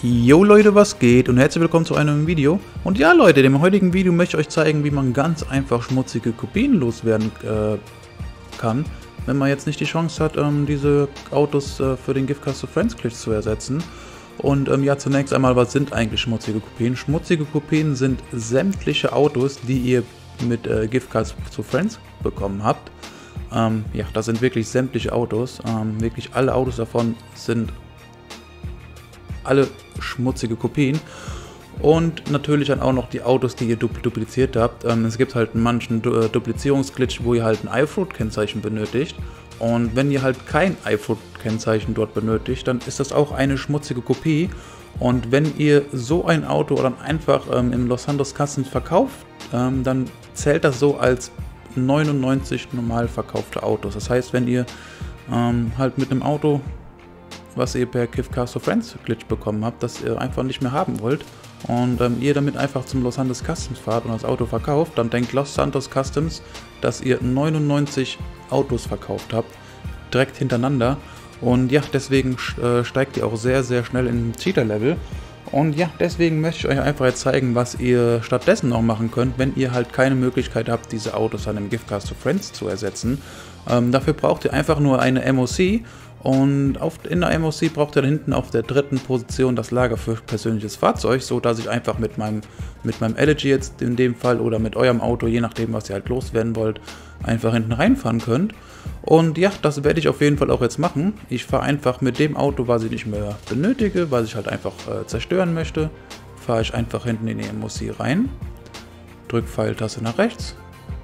Jo Leute, was geht und herzlich willkommen zu einem Video. Und ja Leute, im heutigen Video möchte ich euch zeigen, wie man ganz einfach schmutzige Kopien loswerden kann, wenn man jetzt nicht die Chance hat, diese Autos für den Gift Cards to Friends Glitch zu ersetzen. Und ja, zunächst einmal, was sind eigentlich schmutzige Kopien? Schmutzige Kopien sind sämtliche Autos, die ihr mit Gift Cards to Friends bekommen habt. Ja, das sind wirklich sämtliche Autos. Wirklich alle Autos davon sind alle schmutzige Kopien. Und natürlich dann auch noch die Autos, die ihr dupliziert habt. Es gibt halt manchen Duplizierungsglitch, wo ihr halt ein iFruit-Kennzeichen benötigt. Und wenn ihr halt kein iFruit-Kennzeichen dort benötigt, dann ist das auch eine schmutzige Kopie. Und wenn ihr so ein Auto dann einfach im Los Santos Customs verkauft, dann zählt das so als 99 normal verkaufte Autos. Das heißt, wenn ihr halt mit einem Auto, was ihr per Gift Cards to Friends Glitch bekommen habt, das ihr einfach nicht mehr haben wollt und ihr damit einfach zum Los Santos Customs fahrt und das Auto verkauft, dann denkt Los Santos Customs, dass ihr 99 Autos verkauft habt, direkt hintereinander. Und ja, deswegen steigt ihr auch sehr, sehr schnell in Cheater-Level. Und ja, deswegen möchte ich euch einfach jetzt zeigen, was ihr stattdessen noch machen könnt, wenn ihr halt keine Möglichkeit habt, diese Autos an einem Gift Cards to Friends zu ersetzen. Dafür braucht ihr einfach nur eine MOC. Und in der MOC braucht ihr dann hinten auf der dritten Position das Lager für persönliches Fahrzeug, so dass ich einfach mit meinem Elegy jetzt in dem Fall oder mit eurem Auto, je nachdem was ihr halt loswerden wollt, einfach hinten reinfahren könnt. Und ja, das werde ich auf jeden Fall auch jetzt machen. Ich fahre einfach mit dem Auto, was ich nicht mehr benötige, was ich halt einfach zerstören möchte, fahre ich einfach hinten in die MOC rein, drücke Pfeiltaste nach rechts.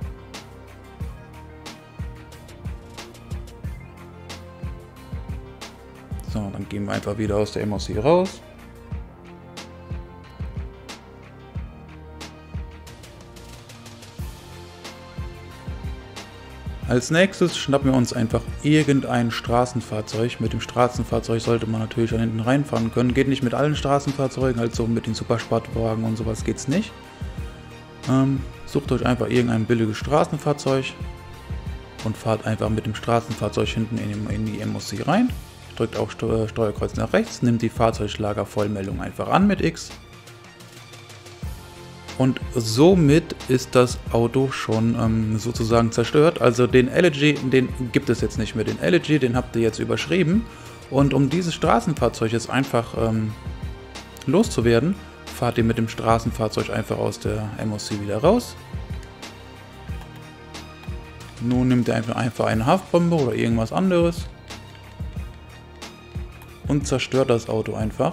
So, dann gehen wir einfach wieder aus der MOC raus. Als nächstes schnappen wir uns einfach irgendein Straßenfahrzeug. Mit dem Straßenfahrzeug sollte man natürlich da hinten reinfahren können. Geht nicht mit allen Straßenfahrzeugen, halt so mit den Supersportwagen und sowas geht's nicht. Sucht euch einfach irgendein billiges Straßenfahrzeug und fahrt einfach mit dem Straßenfahrzeug hinten in die MOC rein. Drückt auch Steuerkreuz nach rechts, nimmt die Fahrzeuglagervollmeldung einfach an mit X. Und somit ist das Auto schon sozusagen zerstört. Also den Elegy, den gibt es jetzt nicht mehr. Den Elegy, den habt ihr jetzt überschrieben. Und um dieses Straßenfahrzeug jetzt einfach loszuwerden, fahrt ihr mit dem Straßenfahrzeug einfach aus der MOC wieder raus. Nun nimmt ihr einfach eine Haftbombe oder irgendwas anderes und zerstört das Auto einfach.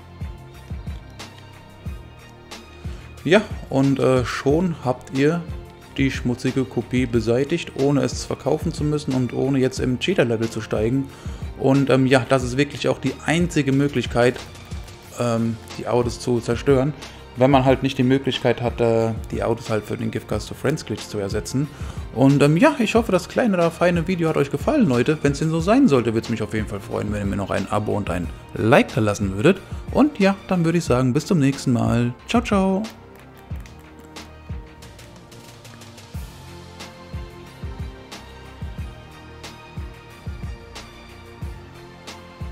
Ja, und schon habt ihr die schmutzige Kopie beseitigt, ohne es verkaufen zu müssen und ohne jetzt im Cheater-Level zu steigen. Und ja, das ist wirklich auch die einzige Möglichkeit, die Autos zu zerstören, wenn man halt nicht die Möglichkeit hat, die Autos halt für den Gift Cards to Friends Glitch zu ersetzen. Und ja, ich hoffe, das kleine oder feine Video hat euch gefallen, Leute. Wenn es denn so sein sollte, würde es mich auf jeden Fall freuen, wenn ihr mir noch ein Abo und ein Like da lassen würdet. Und ja, dann würde ich sagen, bis zum nächsten Mal. Ciao, ciao.